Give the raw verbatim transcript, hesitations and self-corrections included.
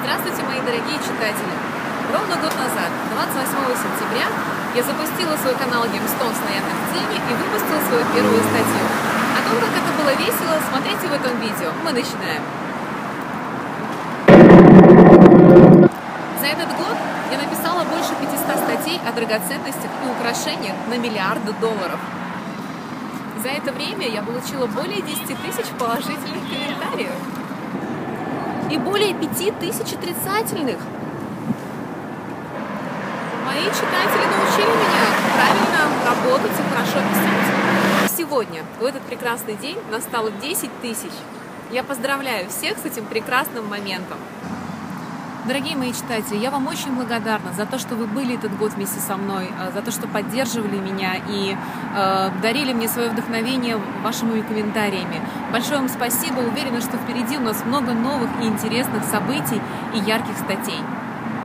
Здравствуйте, мои дорогие читатели! Ровно год назад, двадцать восьмого сентября, я запустила свой канал GameStones на Яндекс.Дзене и выпустила свою первую статью. О том, как это было весело, смотрите в этом видео. Мы начинаем. За этот год я написала больше пятисот статей о драгоценностях и украшениях на миллиарды долларов. За это время я получила более десяти тысяч положительных комментариев и более пяти тысяч отрицательных. Мои читатели научили меня правильно работать и хорошо писать. Сегодня, в этот прекрасный день, настало десять тысяч. Я поздравляю всех с этим прекрасным моментом. Дорогие мои читатели, я вам очень благодарна за то, что вы были этот год вместе со мной, за то, что поддерживали меня и э, дарили мне свое вдохновение вашими комментариями. Большое вам спасибо, уверена, что впереди у нас много новых и интересных событий и ярких статей.